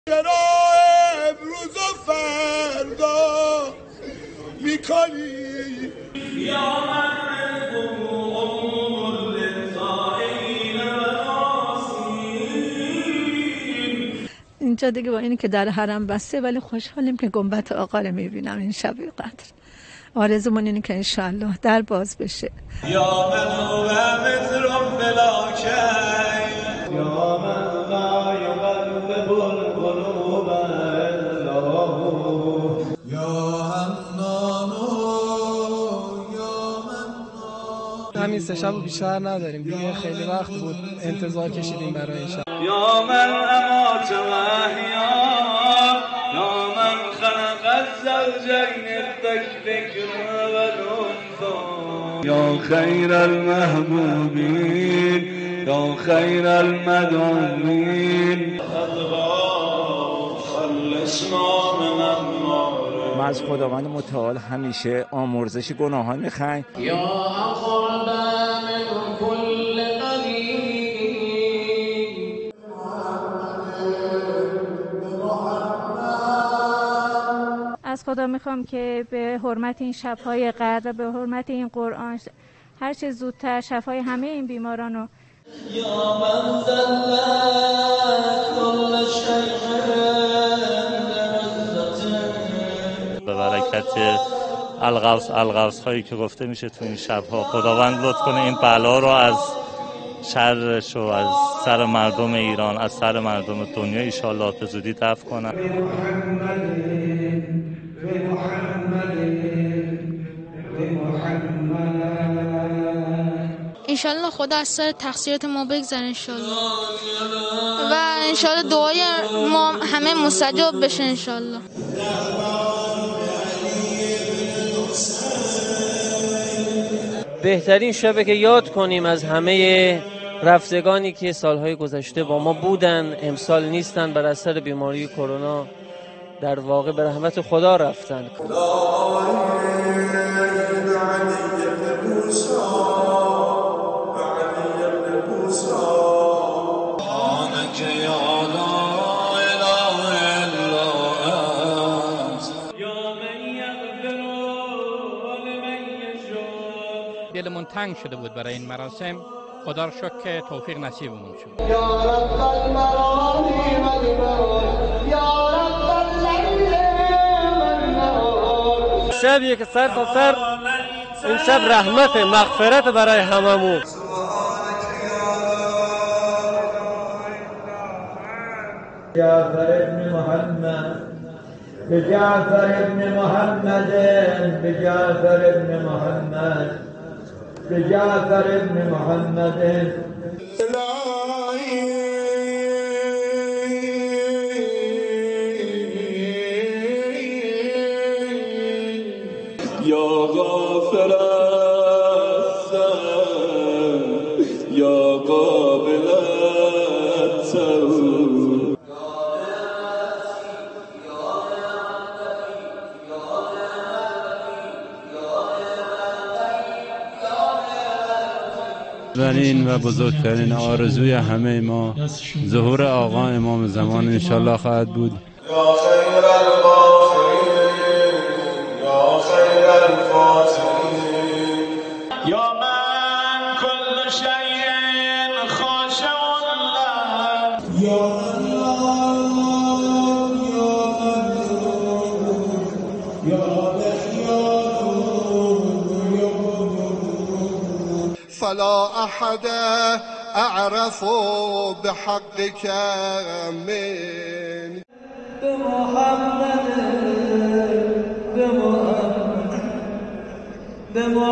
چرا امروز و فردا میکنی یا من قوم للطائعین والعاصین. اینجا دیگه با اینی که در حرم بسته ولی خوشحالیم که گنبد آقا رو میبینم این شب قدر. آرزومون اینه که انشالله در باز بشه. یا من هو مثل بلا کی یا من لا یقلب القلوب الا هو یا حنان یا منان. همین سه شب بیشتر نداریم دیگه، خیلی وقت بود انتظار کشیدیم برای این شب. یا من امات و احیا یا من خلق الزوجین الذکر والانثی یا خیر المحبوبین یا خیر المدعوین خلصنا من النار. ما از خداوند متعال همیشه آمرزش گناهان میخوایم. یا اقرب من کل قریب. از خدا میخوام که به حرمت این شب‌های قدر، به حرمت این قرآن، هر چه زودتر شفای همه این بیماران رو یا من ذلت کل شیء به برکت الغوث هایی که گفته میشه تو این شب‌ها، خداوند لطف کنه این بلا رو از شرش و از سر مردم ایران، از سر مردم دنیا ان شاء الله به زودی دفع کنه. انشالله خدا از سر تقصیرات ما بگذره انشالله و انشالله دعای ما همه مستجاب بشه انشالله. بهترین شبه که یاد کنیم از همه رفتگانی که سالهای گذشته با ما بودن، امسال نیستن، بر اثر بیماری کرونا در واقع به رحمت خدا رفتن. دلمون تنگ شده بود برای این مراسم، خدا رو شکر که توفیق نصیبمون شد. یا رب المرانی والبرد یا رب اللیل والنهار. شبیه که سر تا سر این شب رحمت مغفرت برای هممون. جعفر ابن محمد بجعفر ابن محمد بجعفر ابن محمد بجعفر ابن محمد. یا غافر الذنب یا قابل التوب. بنین و بزرگترین آرزوی همه ما ظهور آقا امام زمان انشالله خواهد بود. یا خیر الغافرین یا خیر الفاتحین. یا من کل شیء خاشع له یا الله یا فلا احد اعرف بحقك من بمحمد بمحمد